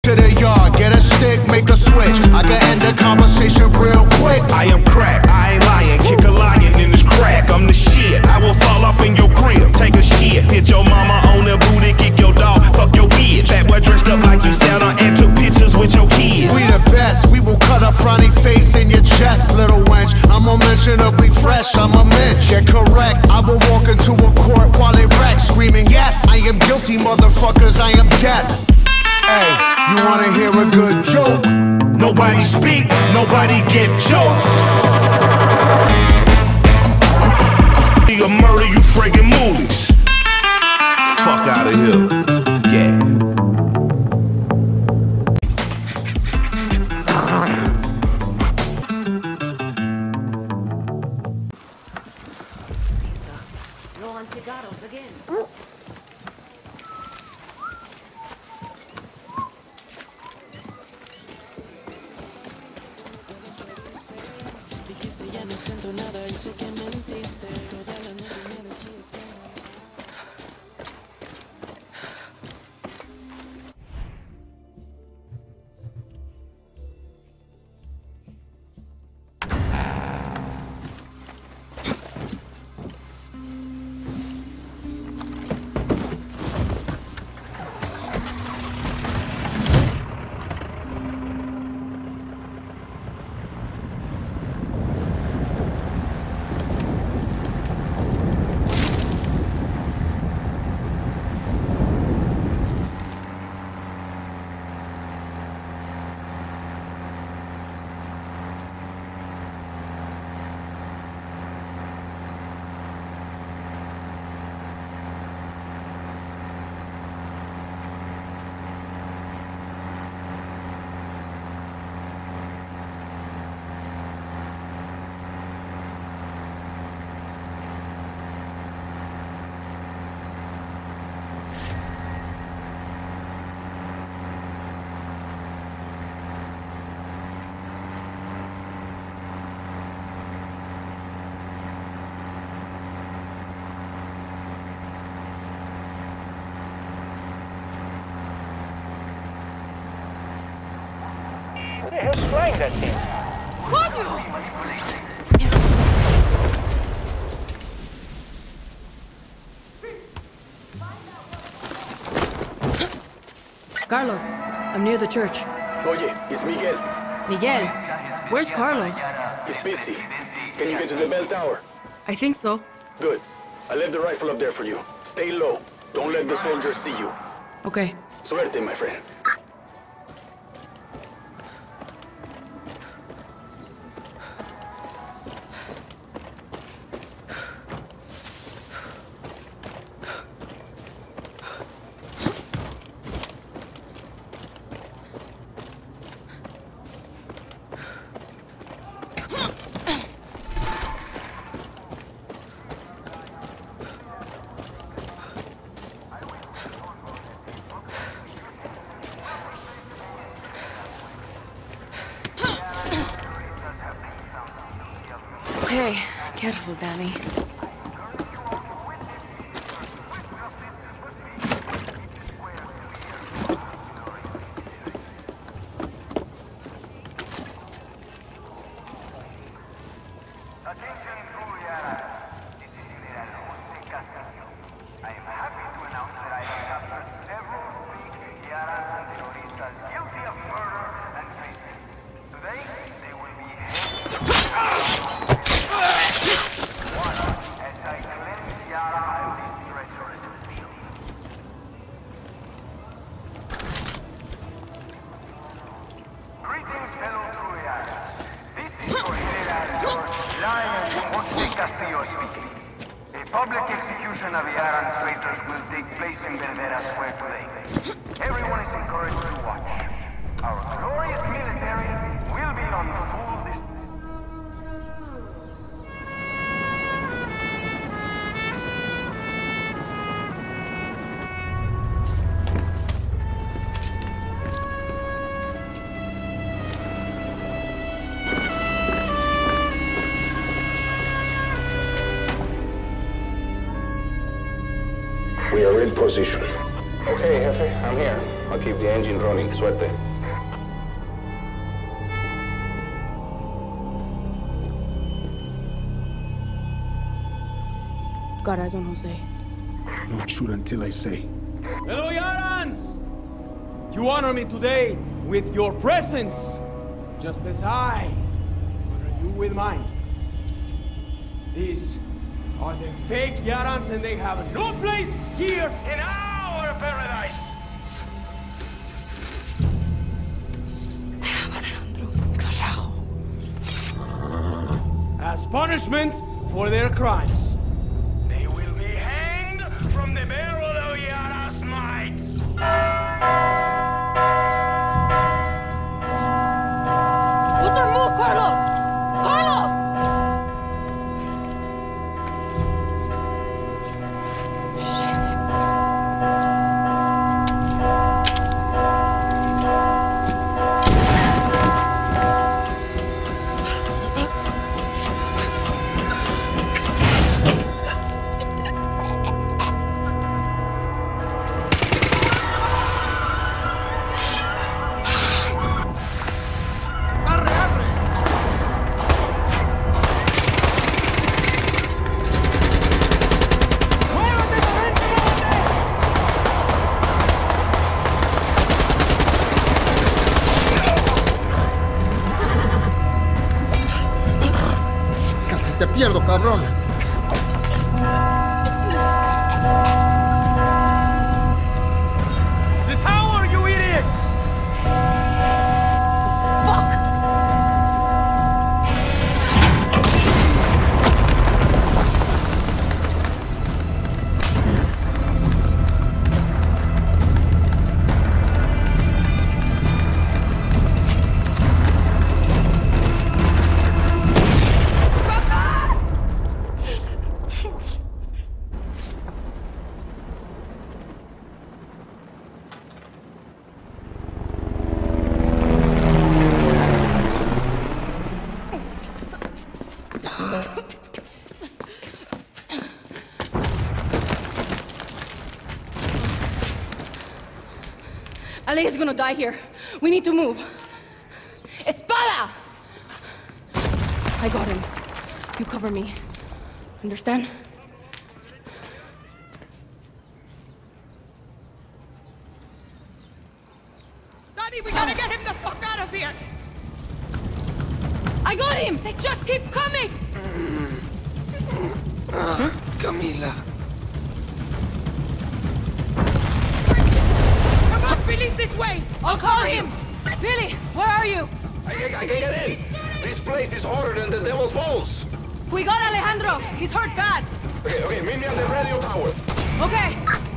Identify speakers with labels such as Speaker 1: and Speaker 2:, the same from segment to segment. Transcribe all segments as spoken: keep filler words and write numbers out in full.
Speaker 1: to the yard, get a stick, make a switch. I can end the conversation real quick.
Speaker 2: I am crack, I ain't lying, kick a lion in this crack. I'm the shit, I will fall off in your crib, take a shit. Hit your mama on the booty, kick your dog, fuck your bitch. That boy dressed up like you Santa and took pictures with your kids.
Speaker 1: We the best, we will cut a frowny face in your chest, little wench. I'm unmentionably fresh, I'm a mensch. Yeah, correct, I will walk into a court while they wreck, screaming, yes, I am guilty, motherfuckers, I am death. Hey, you wanna hear a good joke?
Speaker 2: Nobody speak, nobody get choked. You a murder, you friggin' moolies. Fuck out of here. Yeah.
Speaker 3: Roll on cigarros again.
Speaker 4: Dijiste ya no siento nada y sé que mentiste. Toda la noche me decías.
Speaker 5: Who the hell's flying that thing?
Speaker 6: Carlos, I'm near the church.
Speaker 7: Oye, it's Miguel.
Speaker 6: Miguel, where's Carlos?
Speaker 7: He's busy. Can you get to the bell tower?
Speaker 6: I think so.
Speaker 7: Good. I left the rifle up there for you. Stay low. Don't let the soldiers see you.
Speaker 6: Okay.
Speaker 7: Suerte, my friend.
Speaker 6: Okay, careful, Danny.
Speaker 8: Public execution of Yaran traitors will take place in Berbera Square today. Everyone is encouraged to watch. Our glorious military will be on full display.
Speaker 7: We are in position.
Speaker 5: Okay, Jefe, I'm here.
Speaker 7: I'll keep the engine running. Suerte.
Speaker 6: Got eyes on Jose.
Speaker 1: Don't shoot until I say.
Speaker 9: Hello, Yarans! You honor me today with your presence, just as I honor you with mine. These are the fake Yarans, and they have no place here in our paradise!
Speaker 6: Alejandro, carajo.
Speaker 9: As punishment for their crimes, they will be hanged from the barrel of Yara's might!
Speaker 6: What's our move, Carlos? Carlos!
Speaker 1: Te pierdo, cabrón.
Speaker 9: The tower, you idiots!
Speaker 6: Fuck! Ale is gonna die here. We need to move. Espada! I got him. You cover me. Understand? Daddy, we gotta get him the fuck out of here! I got him! They just keep coming!
Speaker 4: Ah, Camila.
Speaker 6: Come on, Billy's this way! I'll call him! Billy, where are you?
Speaker 7: I, I, I can't get in. This place is hotter than the Devil's Balls.
Speaker 6: We got Alejandro! He's hurt bad!
Speaker 7: Okay, okay, meet me at the radio tower.
Speaker 6: Okay!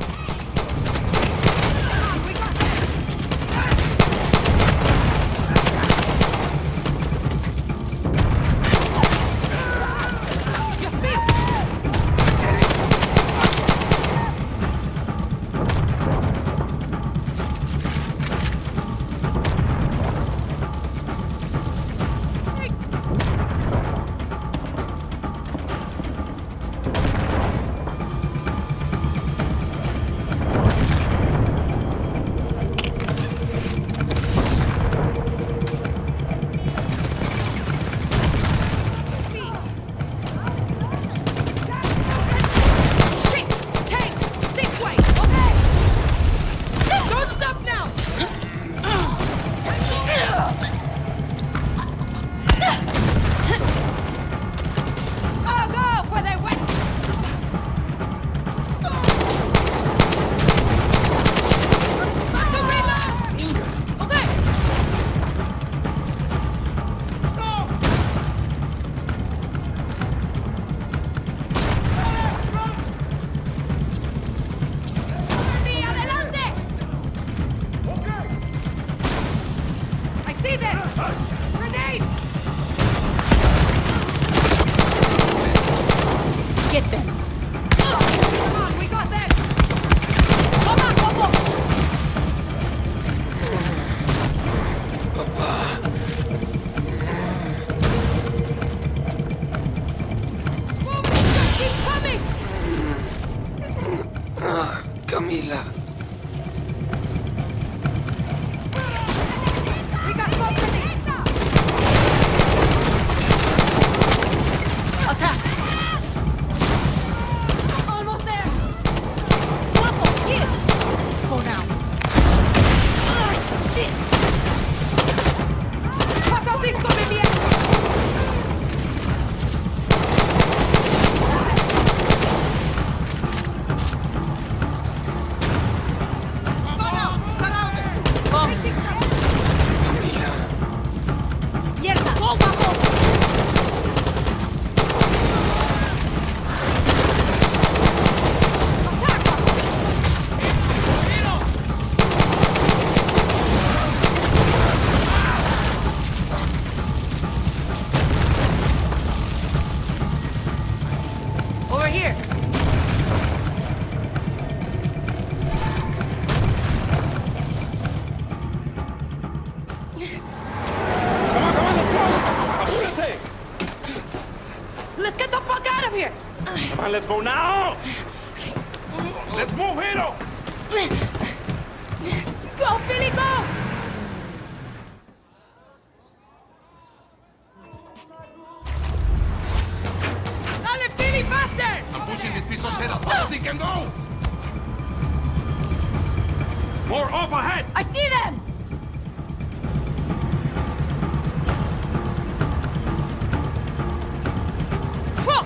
Speaker 6: Get them. Come on, we got them. Come on, Bobo.
Speaker 4: Papá.
Speaker 6: Bobo, keep coming.
Speaker 4: Ah, Camila.
Speaker 6: of here!
Speaker 2: Come on, let's go now! Let's move, Hero!
Speaker 6: Go, Philly, go! Dale, Philly, faster!
Speaker 2: I'm pushing this piece of shit as fast as he can go! More up ahead!
Speaker 6: I see them! Truck!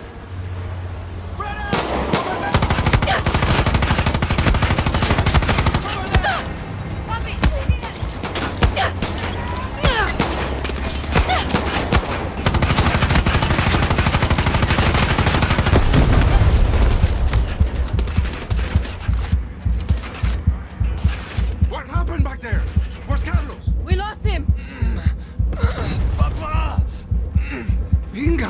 Speaker 2: What happened back there? Where's Carlos?
Speaker 6: We lost him!
Speaker 2: Papa! Inga!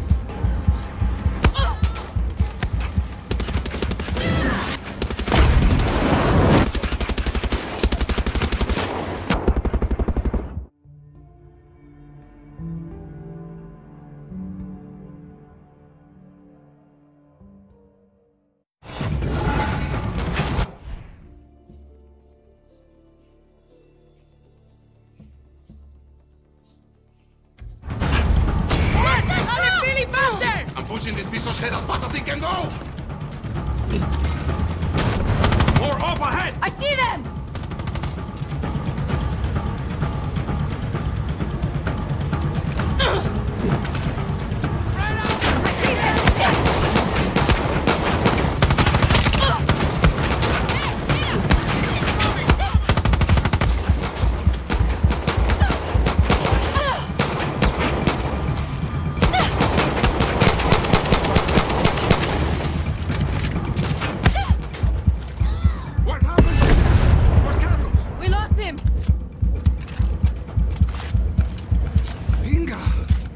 Speaker 6: Dale, Philly, faster!
Speaker 2: I'm pushing this piece of shit as fast as he can go! More up ahead!
Speaker 6: I see them!
Speaker 2: What happened? Where's Carlos?
Speaker 6: We lost him!
Speaker 2: Inga!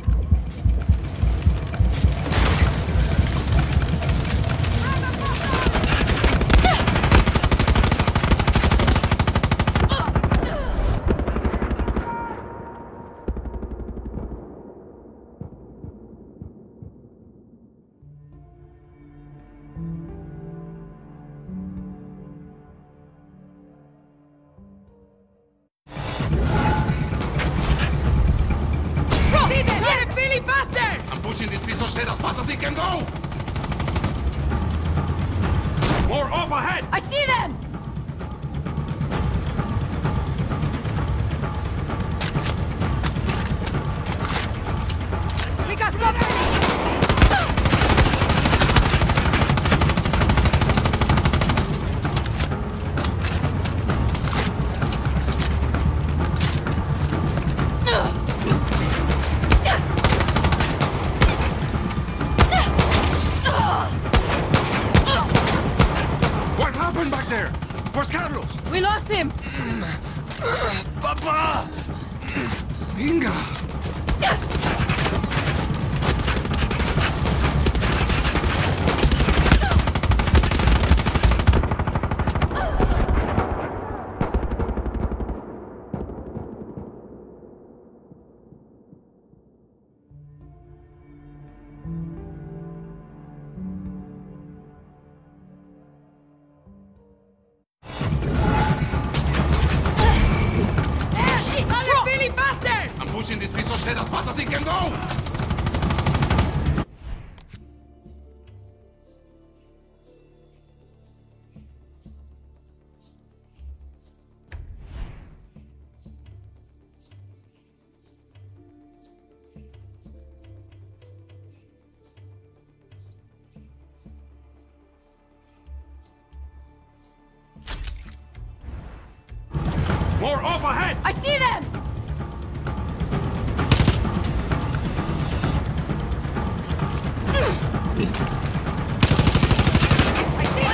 Speaker 6: Truck! Dale, Philly, faster!
Speaker 2: I'm pushing this piece of shit as fast as he can go! More up ahead!
Speaker 6: I see them! We got cover!
Speaker 2: What happened back there? Where's Carlos?
Speaker 6: We lost him!
Speaker 2: Papa! Inga!
Speaker 6: Shit! Dale, Philly, faster!
Speaker 2: I'm pushing this piece of shit as fast as he can go! More up ahead!
Speaker 6: I see them! I see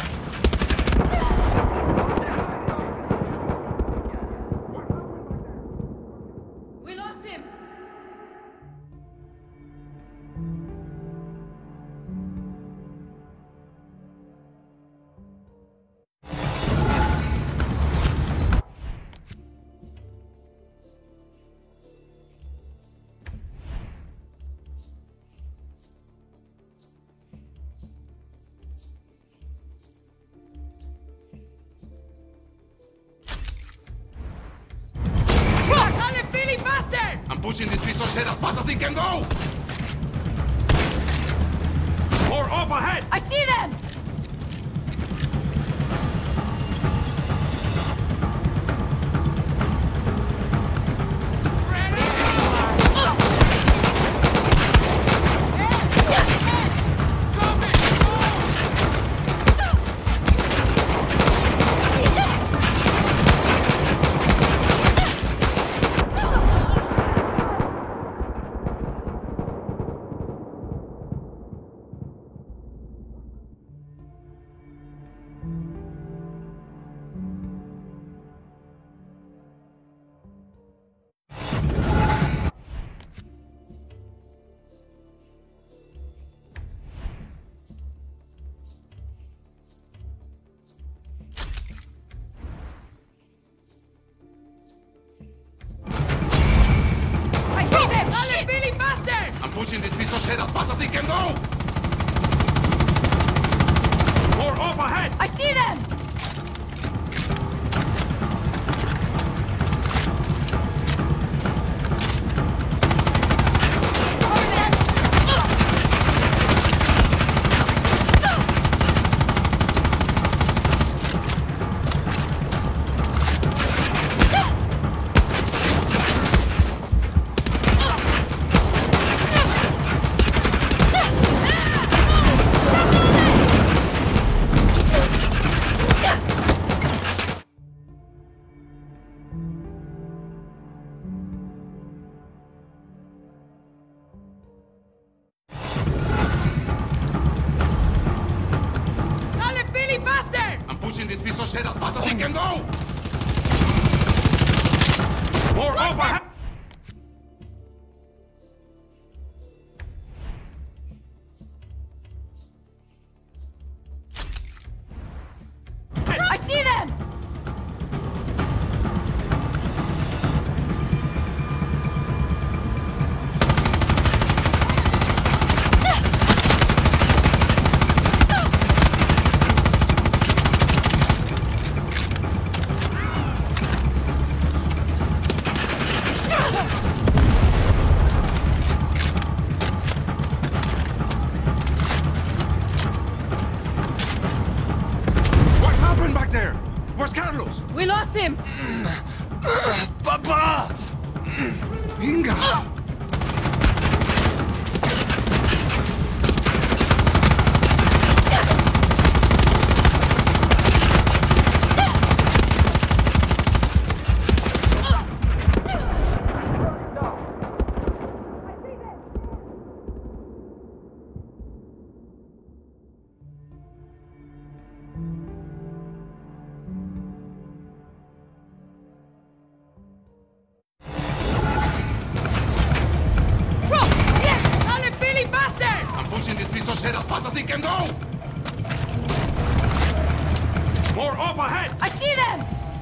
Speaker 6: them!
Speaker 2: I'm pushing this piece of shit as fast as it can go! More up ahead!
Speaker 6: I see them!
Speaker 2: I'm pushing this piece of shit as fast as it can go! More up ahead!
Speaker 6: I see them!
Speaker 2: This piece of shit as fast as it can go! More overhead!
Speaker 6: I see them!
Speaker 2: Where's Carlos?
Speaker 6: We lost him!
Speaker 2: Papa! Inga! As fast as he can go! More up ahead!
Speaker 6: I see them!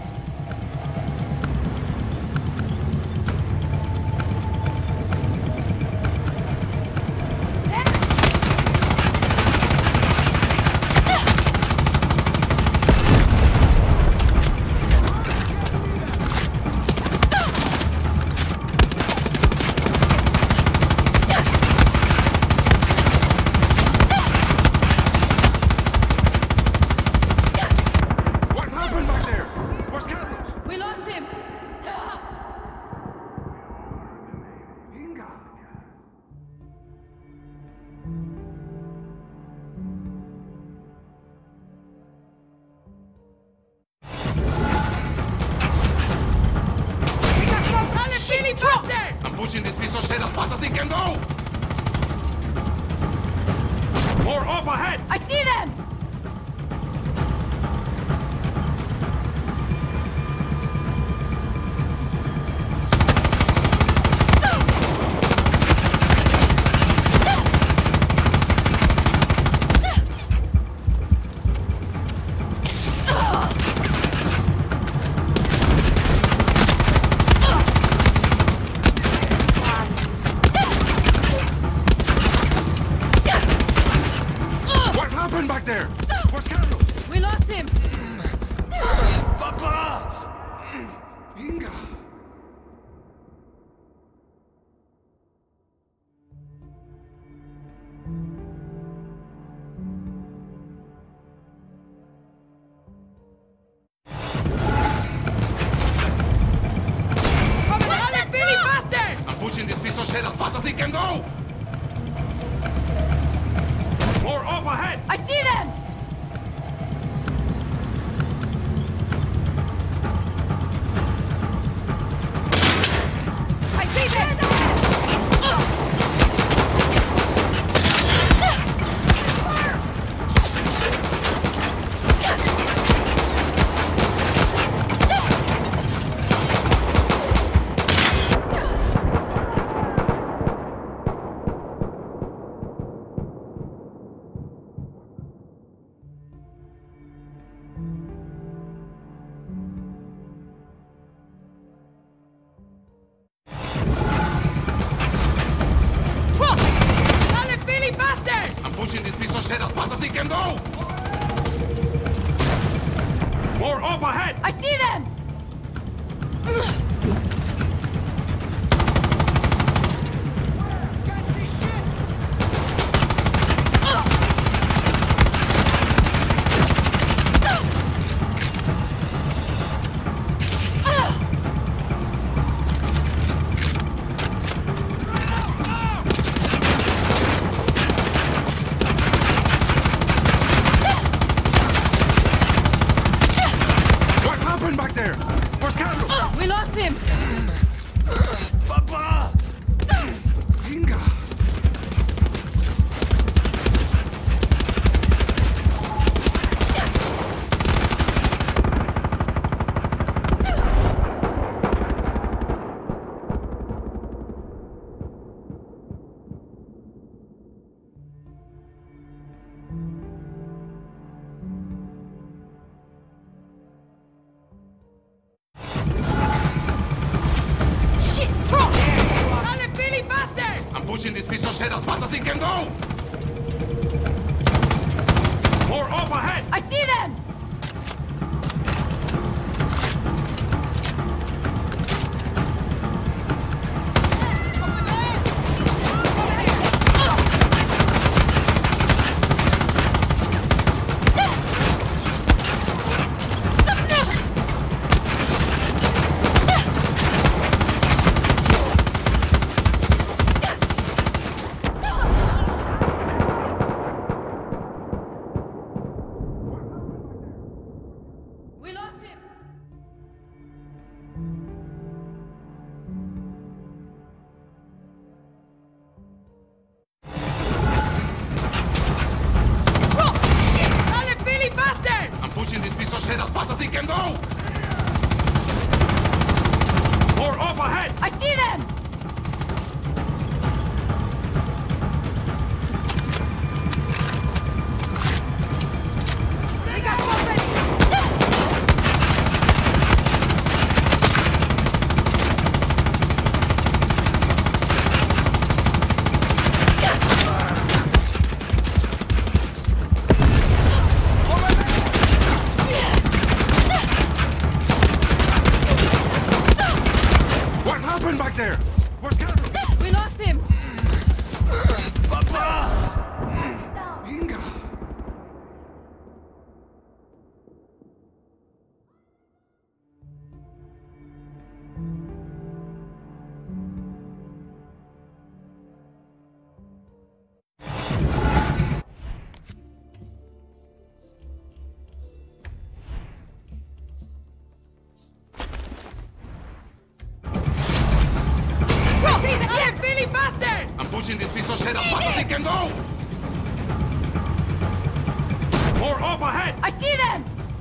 Speaker 2: I'm pushing this piece of shit as fast as it can go! More up ahead!
Speaker 6: I see them!
Speaker 2: Back there! Las pasas y can go! More up ahead!
Speaker 6: I see them! I see them!
Speaker 2: Can go! More up ahead!
Speaker 6: I see them! We lost him!
Speaker 2: Papa! Inga! Pushing this piece of shit as fast as it can go! More up ahead!
Speaker 6: I see them!
Speaker 2: As fast as it can go! More up ahead!
Speaker 6: I see them! They got company!
Speaker 2: Back there! Where's Carlos?
Speaker 6: We lost him!
Speaker 2: Papa! Inga! I'm pushing this piece of shit as fast as it can go! More up ahead!
Speaker 6: I see them!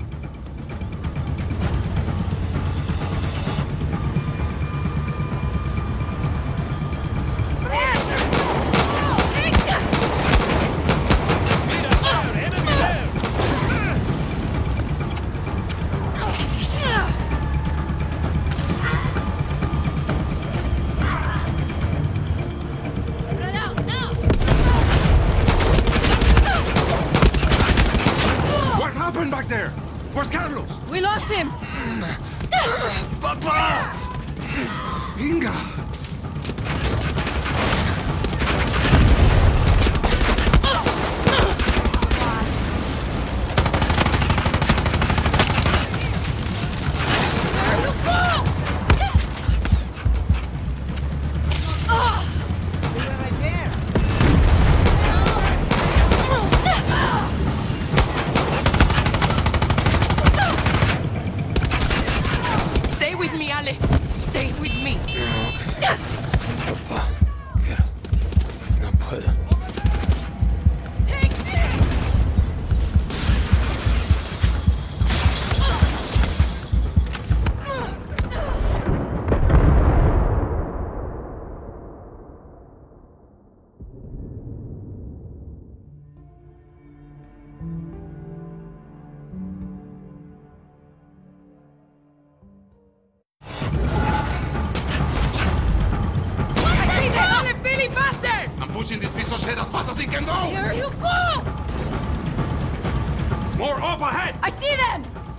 Speaker 2: Back there! Where's Carlos?
Speaker 6: We lost him!
Speaker 2: Papa! Inga!
Speaker 10: said as fast as he can go!
Speaker 6: Here you go!
Speaker 10: More up ahead!
Speaker 6: I see them!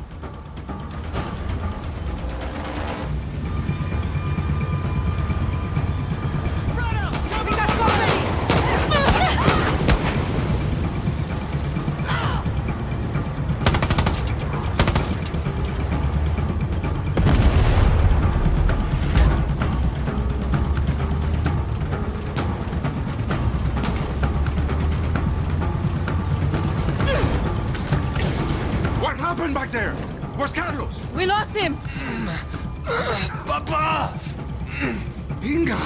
Speaker 10: Back there! Where's Carlos?
Speaker 6: We lost him!
Speaker 10: Papa! Inga!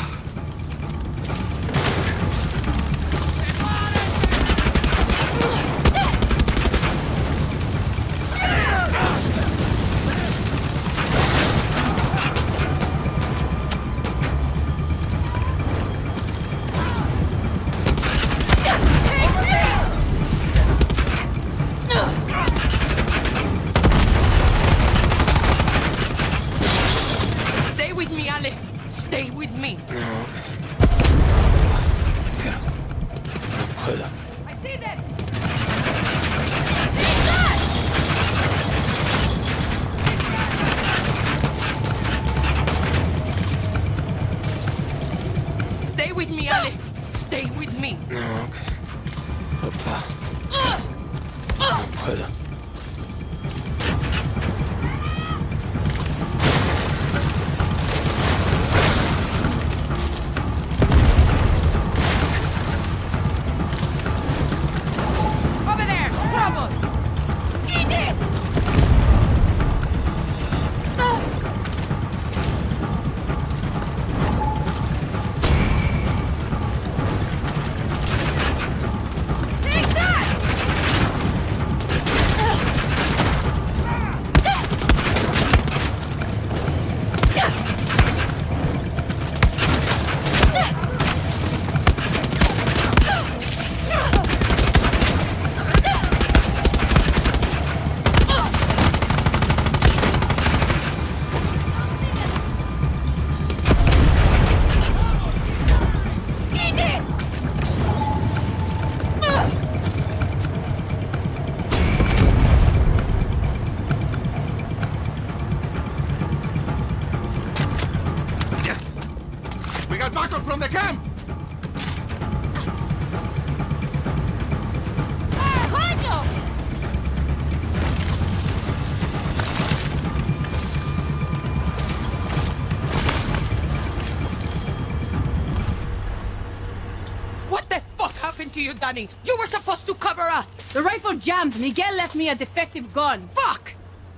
Speaker 6: To you, Danny. You were supposed to cover us. The rifle jammed. Miguel left me a defective gun. Fuck!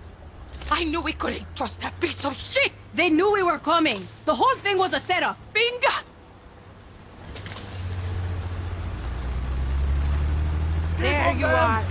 Speaker 6: I knew we couldn't trust that piece of shit. They knew we were coming. The whole thing was a setup. Binga!
Speaker 3: There you are.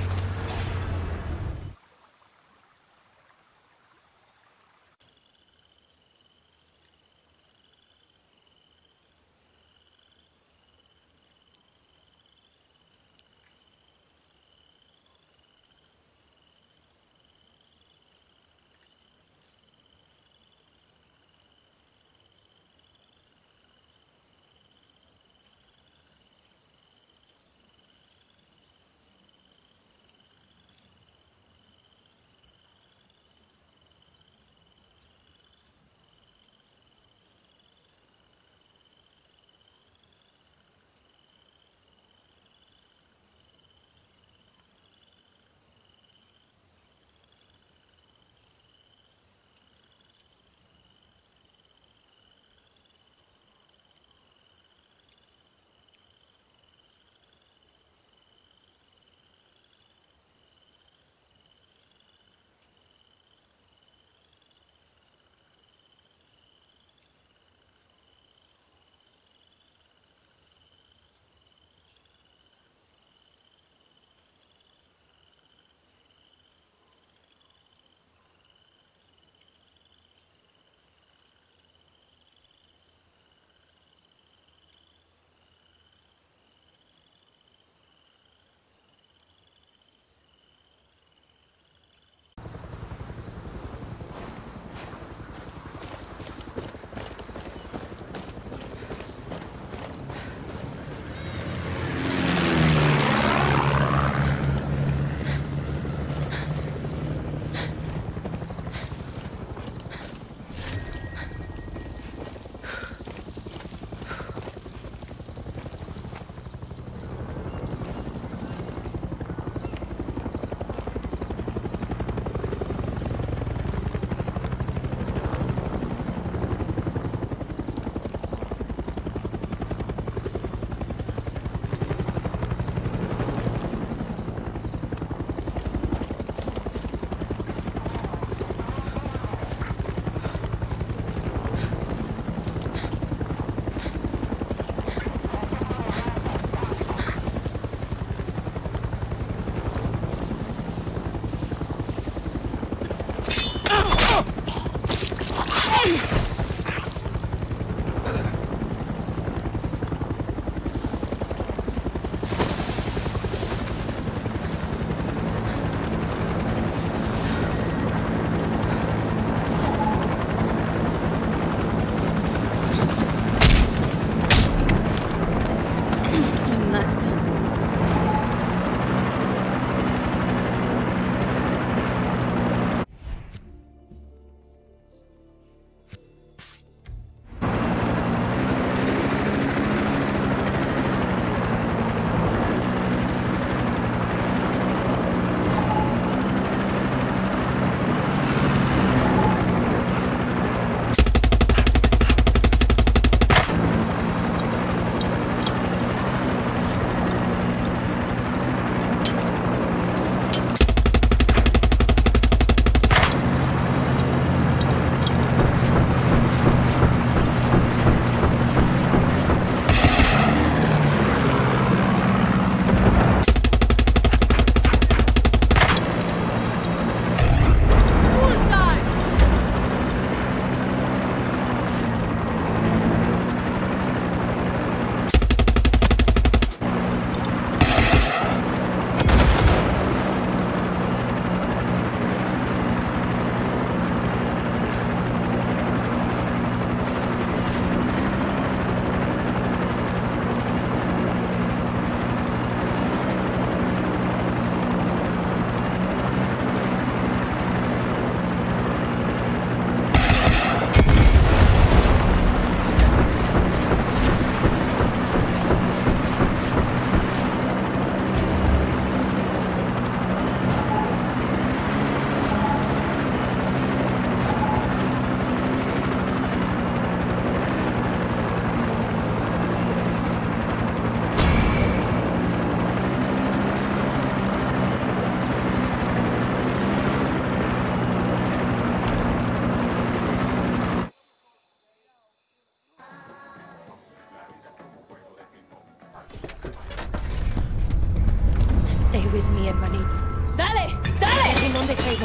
Speaker 6: Stay with me, hermanito. Dale! Dale! Y no te caigo.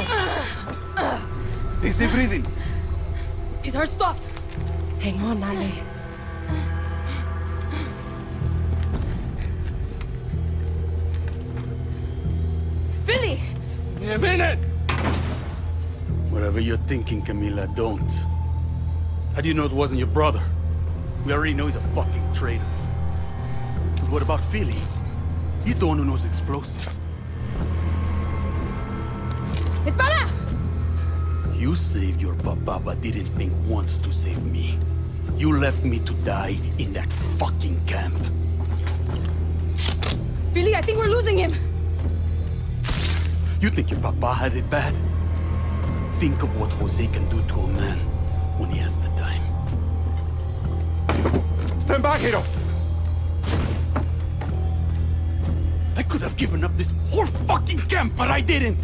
Speaker 10: Is he breathing?
Speaker 6: His heart stopped. Hang on, Ale. Philly!
Speaker 10: Give me a minute!
Speaker 9: Whatever you're thinking, Camila, don't. How do you know it wasn't your brother? We already know he's a fucking traitor. But what about Philly? He's the one who knows explosives.
Speaker 6: Espada!
Speaker 9: You saved your papa, but didn't think once to save me. You left me to die in that fucking camp.
Speaker 6: Philly, I think we're losing him.
Speaker 9: You think your papa had it bad? Think of what Jose can do to a man when he has the time.
Speaker 10: Stand back, Hiro!
Speaker 9: I could have given up this whole fucking camp, but I didn't!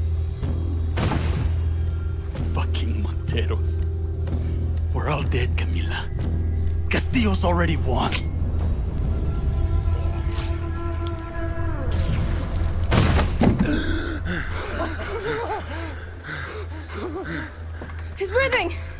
Speaker 9: Fucking Monteros. We're all dead, Camila. Castillo's already won.
Speaker 6: He's breathing!